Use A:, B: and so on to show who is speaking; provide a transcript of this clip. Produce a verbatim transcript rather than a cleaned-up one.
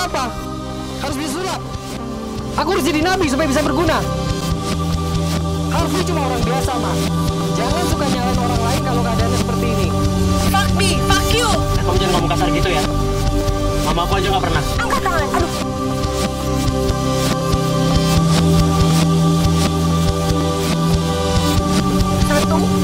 A: apa? Harus disulap. Aku harus jadi nabi supaya bisa berguna. Harvey cuma orang biasa, Ma. Jangan suka nyalain orang lain kalau keadaannya seperti ini.
B: Fuck me, fuck you.
C: Kamu jangan ngomong kasar gitu ya. Mama aku aja nggak pernah.
B: Angkat tangan, aduh. Satu,